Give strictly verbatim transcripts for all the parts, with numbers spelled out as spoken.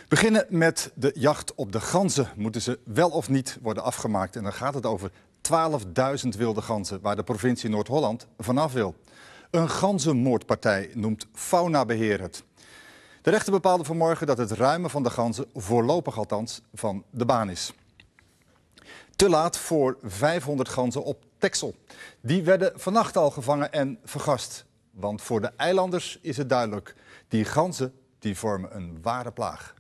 Beginnen met de jacht op de ganzen. Moeten ze wel of niet worden afgemaakt? En dan gaat het over twaalfduizend wilde ganzen waar de provincie Noord-Holland vanaf wil. Een ganzenmoordpartij noemt Faunabeheer het. De rechter bepaalde vanmorgen dat het ruimen van de ganzen, voorlopig althans, van de baan is. Te laat voor vijfhonderd ganzen op Texel. Die werden vannacht al gevangen en vergast. Want voor de eilanders is het duidelijk, die ganzen die vormen een ware plaag.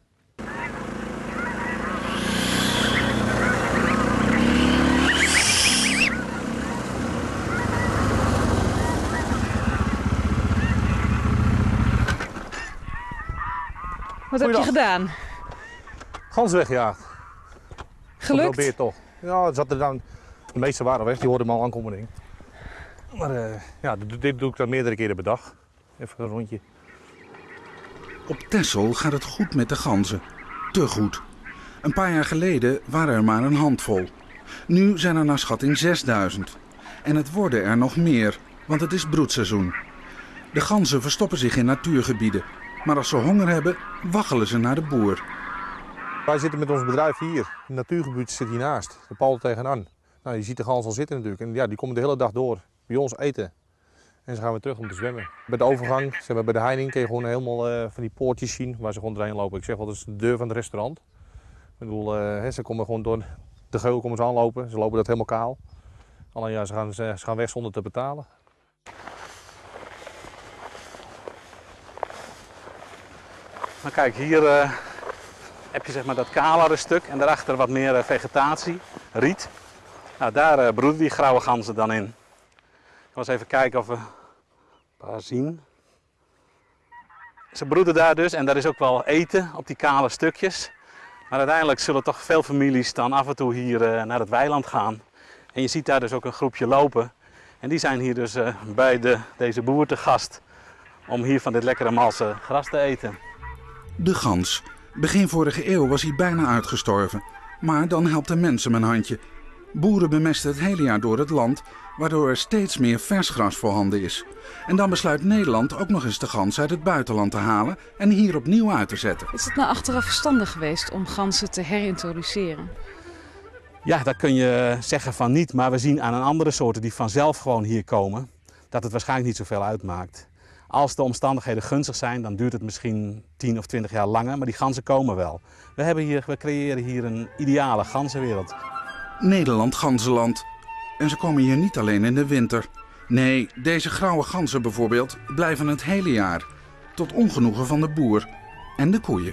Wat heb je gedaan? Ganzen weggejaagd. Gelukt? Dat probeer je toch. Ja, het zat er dan, de meeste waren weg, die hoorden me al aankomen. Ding. Maar uh, ja, dit, dit doe ik dan meerdere keren per dag. Even een rondje. Op Texel gaat het goed met de ganzen. Te goed. Een paar jaar geleden waren er maar een handvol. Nu zijn er naar schatting zesduizend. En het worden er nog meer, want het is broedseizoen. De ganzen verstoppen zich in natuurgebieden. Maar als ze honger hebben, waggelen ze naar de boer. Wij zitten met ons bedrijf hier. Het natuurgebied zit hiernaast. De pal er tegenaan. Nou, je ziet de gans al zitten natuurlijk. En ja, die komen de hele dag door. Bij ons eten. En ze gaan weer terug om te zwemmen. Bij de overgang, ze hebben bij de heining, kun je gewoon helemaal uh, van die poortjes zien waar ze gewoon doorheen lopen. Ik zeg wel, dat is de deur van het restaurant. Ik bedoel, uh, ze komen gewoon door de geul komen ze aanlopen. Ze lopen dat helemaal kaal. Alleen ja, ze gaan, ze, ze gaan weg zonder te betalen. Nou kijk, hier uh, heb je zeg maar dat kalere stuk en daarachter wat meer uh, vegetatie, riet. Nou, daar uh, broeden die grauwe ganzen dan in. Ik ga eens even kijken of we een paar zien. Ze broeden daar dus en daar is ook wel eten op die kale stukjes. Maar uiteindelijk zullen toch veel families dan af en toe hier uh, naar het weiland gaan. En je ziet daar dus ook een groepje lopen. En die zijn hier dus uh, bij de, deze boer te gast om hier van dit lekkere malse gras te eten. De gans. Begin vorige eeuw was hij bijna uitgestorven. Maar dan helpt de mens hem een handje. Boeren bemesten het hele jaar door het land, waardoor er steeds meer vers gras voorhanden is. En dan besluit Nederland ook nog eens de gans uit het buitenland te halen en hier opnieuw uit te zetten. Is het nou achteraf verstandig geweest om ganzen te herintroduceren? Ja, daar kun je zeggen van niet, maar we zien aan een andere soorten die vanzelf gewoon hier komen, dat het waarschijnlijk niet zoveel uitmaakt. Als de omstandigheden gunstig zijn, dan duurt het misschien tien of twintig jaar langer, maar die ganzen komen wel. We, hebben hier, we creëren hier een ideale ganzenwereld. Nederland ganzenland. En ze komen hier niet alleen in de winter. Nee, deze grauwe ganzen bijvoorbeeld blijven het hele jaar. Tot ongenoegen van de boer en de koeien.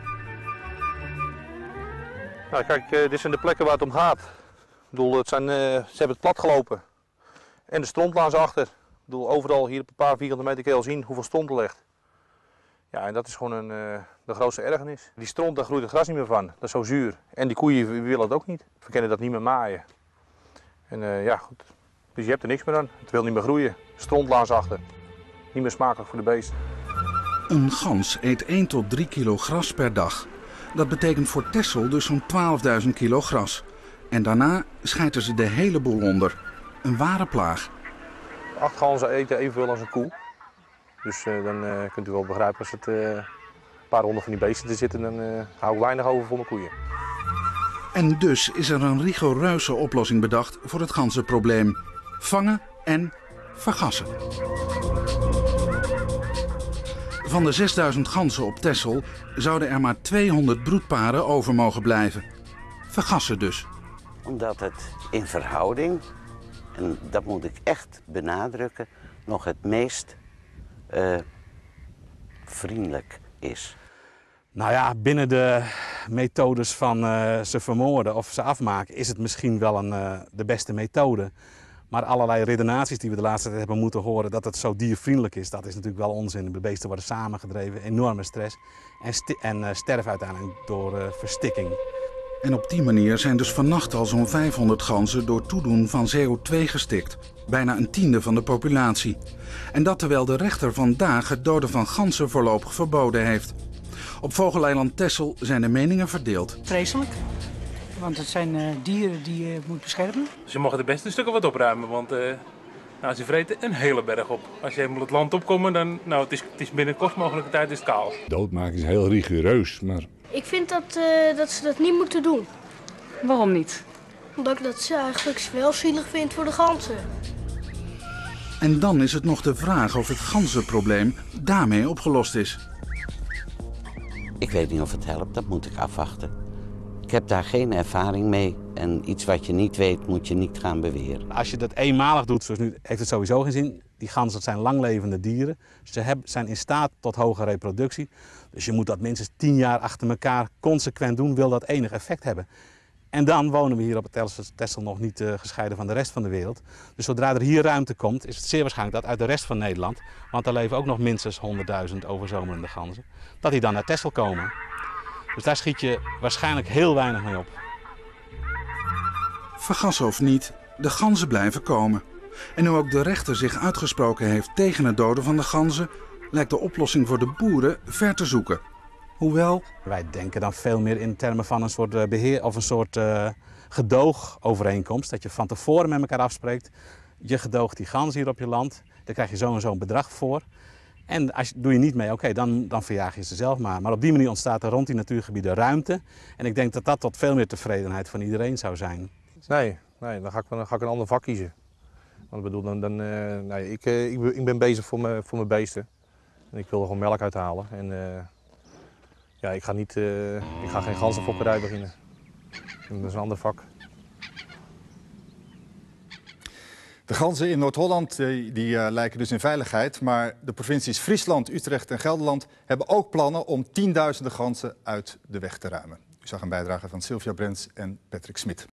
Nou, kijk, uh, dit zijn de plekken waar het om gaat. Ik bedoel, het zijn, uh, ze hebben het plat gelopen. En de strontlaan achter. Ik bedoel, overal hier op een paar vierkante meter kun je al zien hoeveel stront er ligt. Ja, en dat is gewoon een, uh, de grootste ergernis. Die stront, daar groeit het gras niet meer van. Dat is zo zuur. En die koeien willen het ook niet. We kunnen dat niet meer maaien. En uh, ja, goed. Dus je hebt er niks meer aan. Het wil niet meer groeien. Strontlaans achter. Niet meer smakelijk voor de beesten. Een gans eet één tot drie kilo gras per dag. Dat betekent voor Texel dus zo'n twaalfduizend kilo gras. En daarna schijten ze de hele boel onder. Een ware plaag. Acht ganzen eten evenveel als een koe. Dus uh, dan uh, kunt u wel begrijpen als het uh, een paar honderd van die beesten te zitten, dan uh, hou ik weinig over voor mijn koeien. En dus is er een rigoureuze oplossing bedacht voor het ganzenprobleem. Vangen en vergassen. Van de zesduizend ganzen op Texel zouden er maar tweehonderd broedparen over mogen blijven. Vergassen dus. Omdat het in verhouding, en dat moet ik echt benadrukken, nog het meest uh, vriendelijk is. Nou ja, binnen de methodes van uh, ze vermoorden of ze afmaken is het misschien wel een, uh, de beste methode. Maar allerlei redenaties die we de laatste tijd hebben moeten horen dat het zo diervriendelijk is, dat is natuurlijk wel onzin. De beesten worden samengedreven, enorme stress en, st en uh, sterven uiteindelijk door uh, verstikking. En op die manier zijn dus vannacht al zo'n vijfhonderd ganzen door toedoen van C O twee gestikt. Bijna een tiende van de populatie. En dat terwijl de rechter vandaag het doden van ganzen voorlopig verboden heeft. Op vogeleiland Texel zijn de meningen verdeeld. Vreselijk, want het zijn uh, dieren die je moet beschermen. Ze mogen de beste stukken wat opruimen, want uh, Nou, ze vreten een hele berg op. Als je helemaal het land opkomt, dan nou, het is het is binnen kort mogelijke tijd is het kaal. Doodmaken is heel rigoureus, maar... Ik vind dat, uh, dat ze dat niet moeten doen. Waarom niet? Omdat ik dat eigenlijk wel zielig vind voor de ganzen. En dan is het nog de vraag of het ganzenprobleem daarmee opgelost is. Ik weet niet of het helpt, dat moet ik afwachten. Ik heb daar geen ervaring mee en iets wat je niet weet moet je niet gaan beweren. Als je dat eenmalig doet, zoals nu, heeft het sowieso geen zin. Die ganzen dat zijn langlevende dieren. Ze hebben, zijn in staat tot hoge reproductie. Dus je moet dat minstens tien jaar achter elkaar consequent doen, wil dat enig effect hebben. En dan wonen we hier op het Texel nog niet uh, gescheiden van de rest van de wereld. Dus zodra er hier ruimte komt, is het zeer waarschijnlijk dat uit de rest van Nederland, want daar leven ook nog minstens honderdduizend overzomerende ganzen, dat die dan naar Texel komen. Dus daar schiet je waarschijnlijk heel weinig mee op. Vergassen of niet, de ganzen blijven komen. En nu ook de rechter zich uitgesproken heeft tegen het doden van de ganzen, lijkt de oplossing voor de boeren ver te zoeken. Hoewel... Wij denken dan veel meer in termen van een soort beheer of een soort uh, gedoogovereenkomst. Dat je van tevoren met elkaar afspreekt. Je gedoogt die gans hier op je land. Daar krijg je zo en zo een bedrag voor. En als, doe je niet mee, oké, okay, dan, dan verjaag je ze zelf maar. Maar op die manier ontstaat er rond die natuurgebieden ruimte. En ik denk dat dat tot veel meer tevredenheid van iedereen zou zijn. Nee, nee dan, ga ik, dan ga ik een ander vak kiezen. Want ik bedoel, dan, dan, uh, nee, ik, uh, ik, ik ben bezig voor mijn, voor mijn beesten. En ik wil er gewoon melk uithalen. En, uh, ja, ik ga, niet, uh, ik ga geen ganzenfokkerij beginnen. Dat is een ander vak. De ganzen in Noord-Holland die, die uh, lijken dus in veiligheid. Maar de provincies Friesland, Utrecht en Gelderland hebben ook plannen om tienduizenden ganzen uit de weg te ruimen. U zag een bijdrage van Sylvia Brents en Patrick Smit.